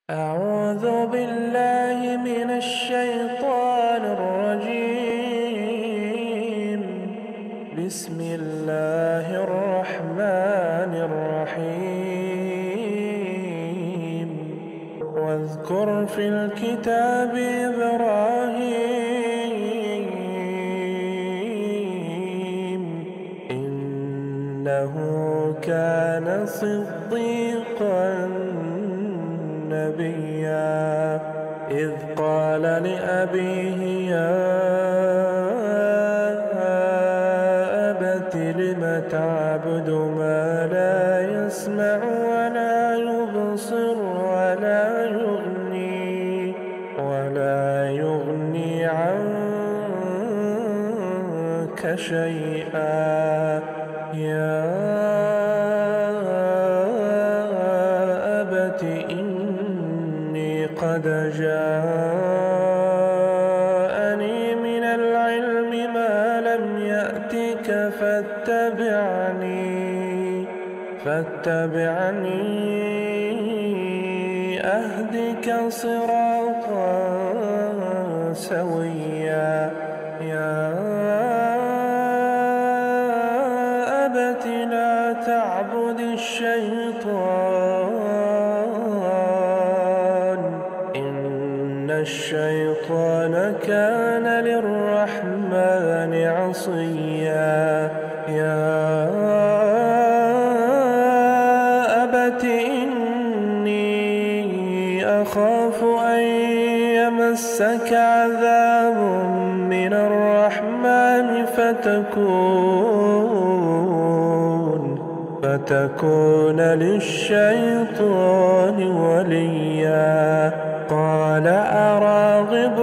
أعوذ بالله من الشيطان الرجيم. بسم الله الرحمن الرحيم. واذكر في الكتاب إبراهيم إنه كان صديقا نبيا إذ قال لأبيه يا أبت لم تعبد ما لا يسمع ولا يبصر ولا يغني عنك شيئا يا أبت إني قد جاءني من العلم ما لم يأتك فاتبعني أهدك صراطا سويا يا أبت لا تعبد الشيطان إن الشيطان كان للرحمن عصيا يا أبت إني أخاف أن يمسك عذاب من الرحمن فتكون للشيطان وليا قال أراغب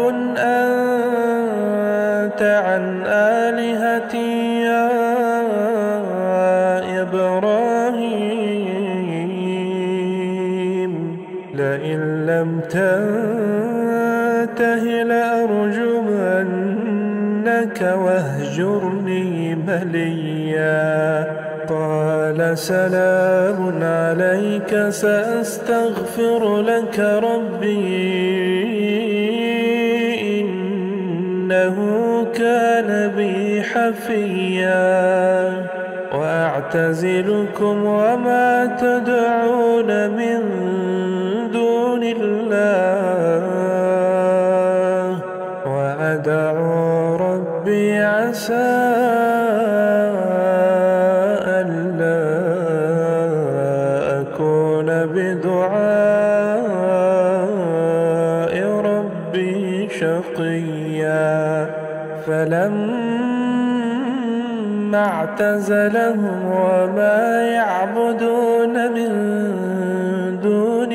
أنت عن آلهتي يا إبراهيم لئن لم تنته لأرجمنك واهجرني مليا قال سلام عليك سأستغفر لك ربي إنه كان بي حفيا وأعتزلكم وما تدعون من دون الله وأدعو ربي عسى بدعاء ربي شقيا فلما اعتزلهم وما يعبدون من دون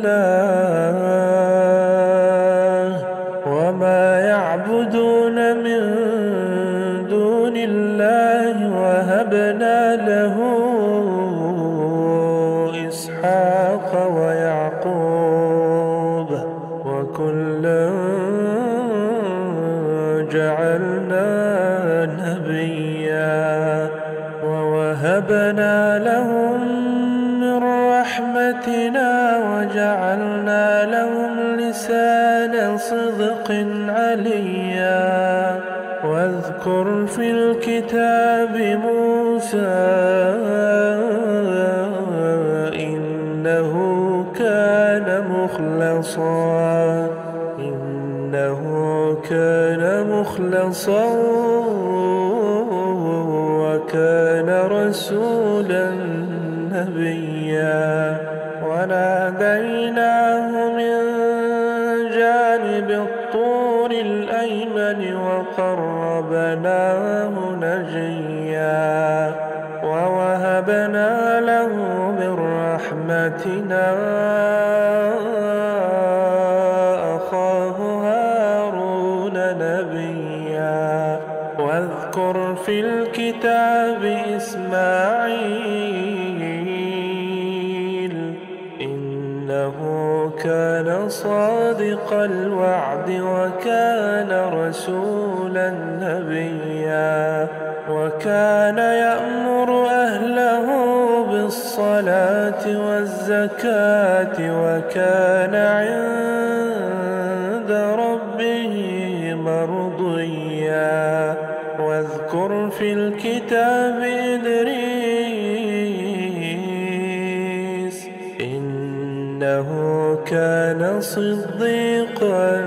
الله وهبنا له إسحاق ويعقوب وكلا جعلنا نبيا ووهبنا لهم من رحمتنا وجعلنا لهم لسان صدق عليا واذكر في الكتاب موسى إنه كان مخلصا وكان رسولا نبيا وناديناه من جانب الطور الأيمن وقربناه نجيا ووهبنا له من رحمتنا أخاه هارون نبيا واذكر في الكتاب إسماعيل إنه كان صادق الوعد وكان رسولا نبيا وكان يأمر أهله بالصلاة والزكاة الزكاة وكان عند ربه مرضيا واذكر في الكتاب إدريس إنه كان صديقا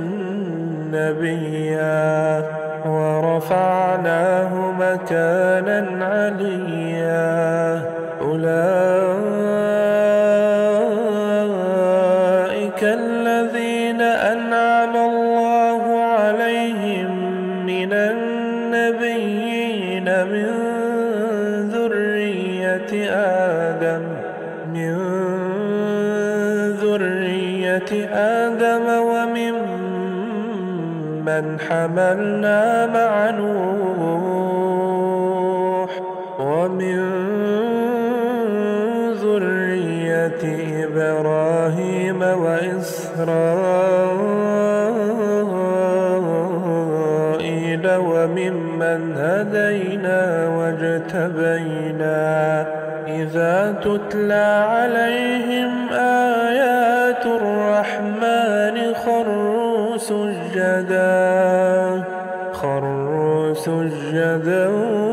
نبيا ورفعناه مكانا عليا أولئك الذين أنعم الله عليهم من النبيين من ذرية آدم وممن حملنا مع نوح ومن ذرية إبراهيم وإسرائيل وممن هدينا واجتبينا إذا تتلى عليهم آيات الرحمن خروا سجدا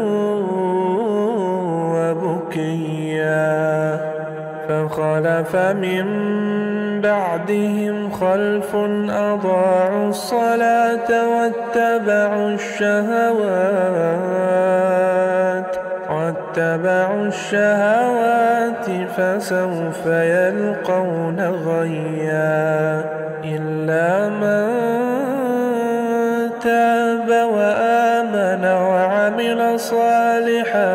وبكيا فخلف من بعدهم خلف أضاعوا الصلاة واتبعوا الشهوات فسوف يلقون غيا إلا من تاب وآمن وعمل صالحا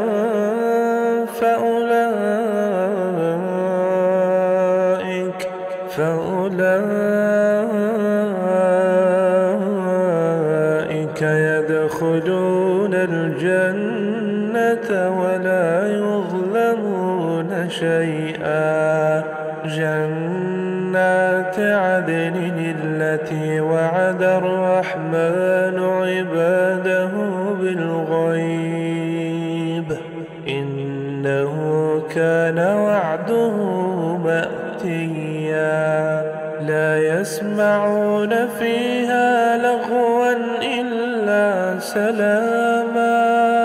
فأولئك يدخلون الجنة ولا يظلمون شيئا جنات عدن التي وعد الرحمن عباده بالغيب إنه كان وعده مأتيا لا يسمعون فيها لغوا إلا سلاما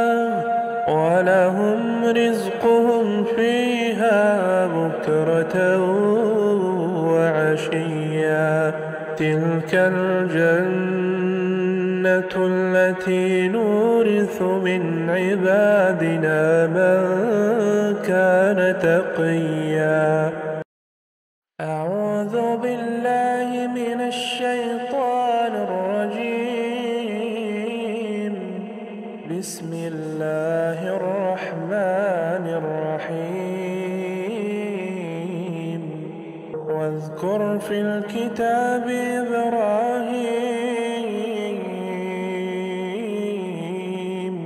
ولهم رزقهم فيها بكرة وعشيا تلك الجنة التي نورث من عبادنا من كان تقيا أعوذ بالله من الشيطان الرجيم بسم الله الرحمن الرحيم واذكر في الكتاب إبراهيم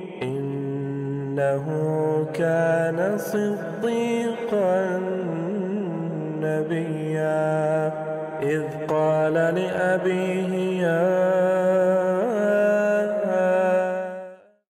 إنه كان صديقا نبيا إذ قال لأبيه يا